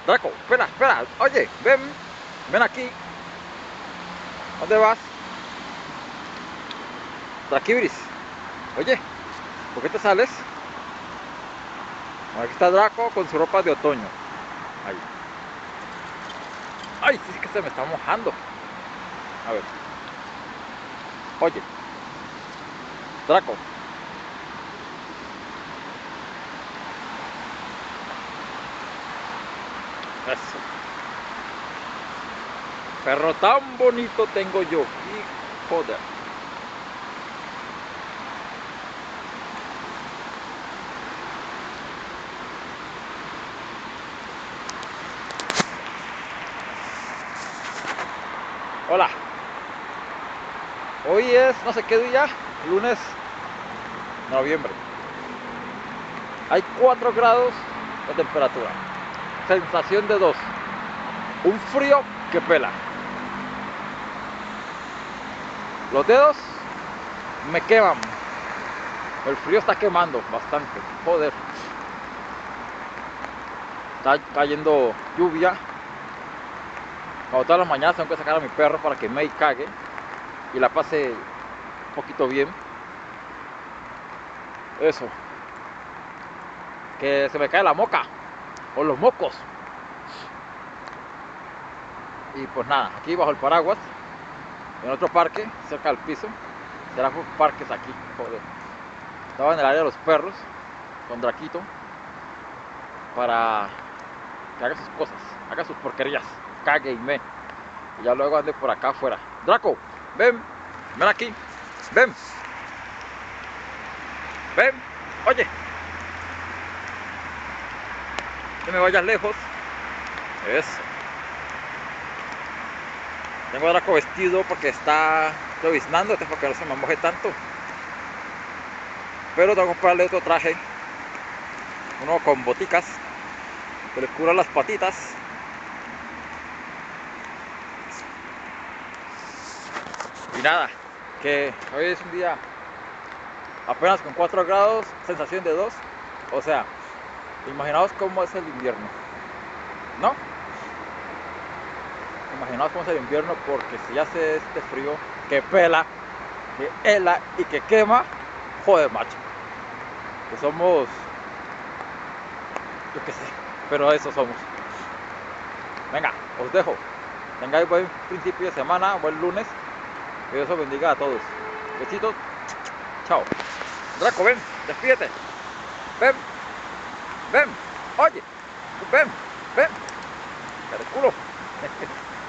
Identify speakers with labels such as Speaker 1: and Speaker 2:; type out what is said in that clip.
Speaker 1: Draco, espera, espera. Oye, ven. Ven aquí. ¿Dónde vas? Draquibiris. Oye, ¿por qué te sales? Aquí está Draco con su ropa de otoño. Ahí. Ay, sí que se me está mojando. A ver. Oye. Draco. Eso. Perro tan bonito tengo yo. Hijo de... Hola. Hoy es no sé qué día. Lunes, noviembre. Hay 4 grados de temperatura. Sensación de 2. Un frío que pela. Los dedos me queman. El frío está quemando bastante. Joder. Está cayendo lluvia. Como todas las mañanas tengo que sacar a mi perro para que me cague y la pase un poquito bien. Eso. Que se me cae la moca o los mocos. Y pues nada, aquí bajo el paraguas, en otro parque, cerca del piso. Serán parques aquí, joder. Estaba en el área de los perros con Draquito para que haga sus cosas, haga sus porquerías, cague y me. Y ya luego ande por acá afuera. Draco, ven, ven aquí, ven, ven, oye, no me vayas lejos. Eso. Tengo a Draco vestido porque está lloviznando, para que no se me moje tanto. Pero tengo que comprarle otro traje, uno con boticas, que le cubra las patitas. Y nada, que hoy es un día apenas con 4 grados, sensación de 2. O sea, imaginaos cómo es el invierno, ¿no? Imaginaos cómo es el invierno, porque si hace este frío que pela, que hela y que quema, joder, macho. Que somos, yo qué sé, pero eso somos. Venga, os dejo. Tengáis buen principio de semana, buen lunes. Que Dios os bendiga a todos. Besitos. Chao. Draco, ven, despídete. Ven, ven. Oye, ven, ven. Cara de culo.